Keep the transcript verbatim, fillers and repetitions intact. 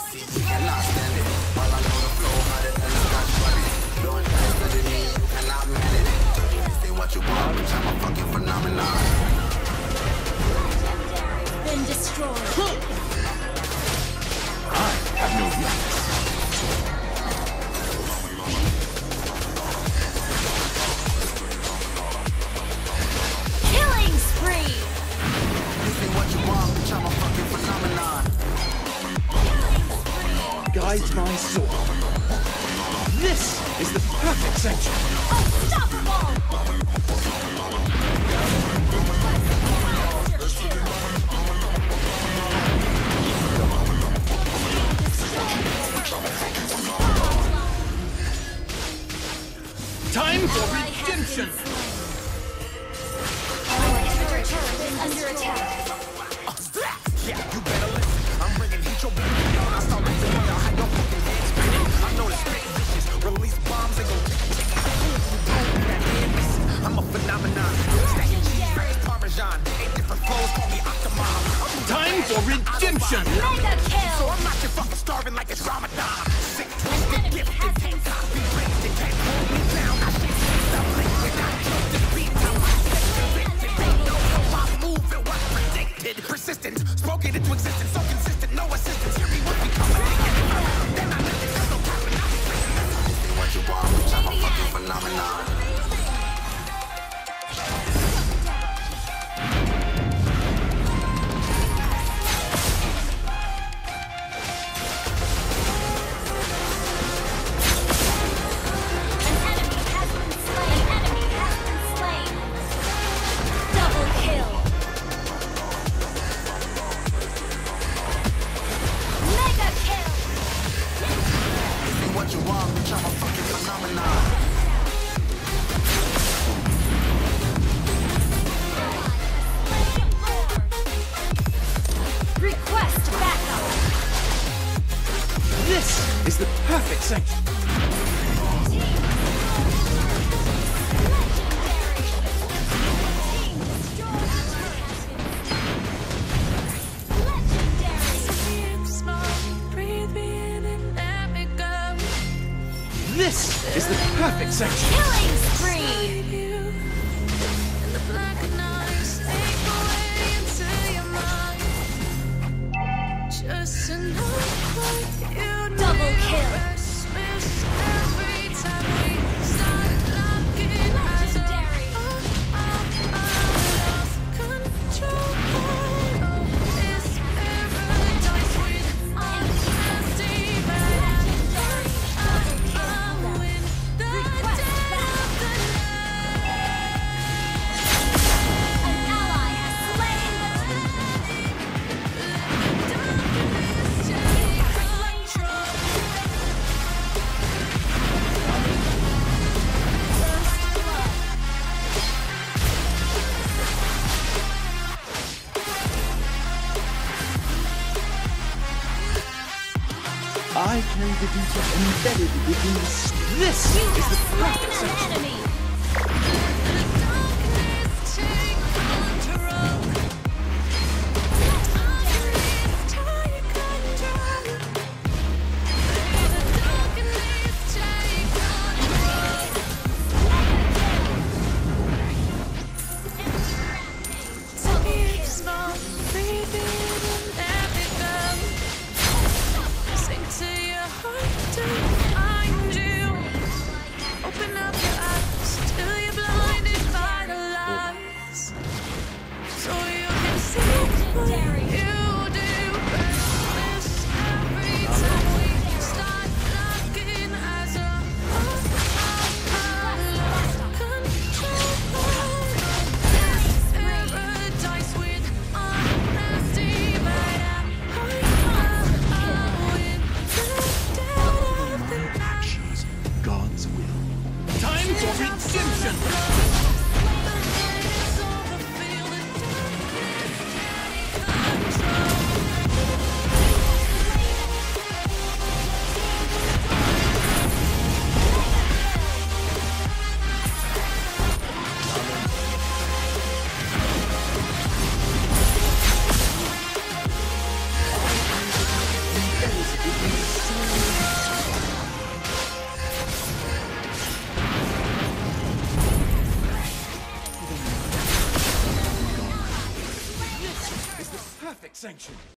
You cannot stand it. All I know the flow harder than a Scotch bunny. Blowing faster than me, you cannot manage it. This ain't what you want, bitch, I'm a fucking phenomenon. Been destroyed. I have no weakness. Killing spree. This ain't what you want, bitch, I'm a fucking phenomenon. Guides my soul. This is the perfect sanction. Unstoppable. Time for redemption. Under attack. Yeah, you better listen. I'm bringing heat your baby down. I start raising money, I'll have your fucking head spinning. I know the spit vicious. Release bombs and go tick tick. That head missing. I'm a phenomenon. Stacking cheese, fresh parmesan. Eight different flows, call me Octomom. Time for redemption. Mega So kill. I'm not your fucking starving like it's Ramadan. Sick, twisted, gifted, can't copy, raised, can't hold me down. I shit stop liquid, I killed this beat. I'm convicted. They know how I move and what's predicted. Persistent, spoken into existence, so consistent, no assistance. Hear me when we come and then I let it go, no capping, I'm spitting. This ain't what you want, bitch, I'm a fucking phenomenon. An enemy has been slain. An enemy has been slain. Double kill. Mega kill. This ain't what you want, bitch, I'm a fucking phenomenon. Request backup. This is the perfect sanction. This is the perfect sanction. Killing spree. Double kill. I carry the detail embedded within this. This You is the have perfect slain sanction. an enemy. Open up your eyes till you're blind. Sanction.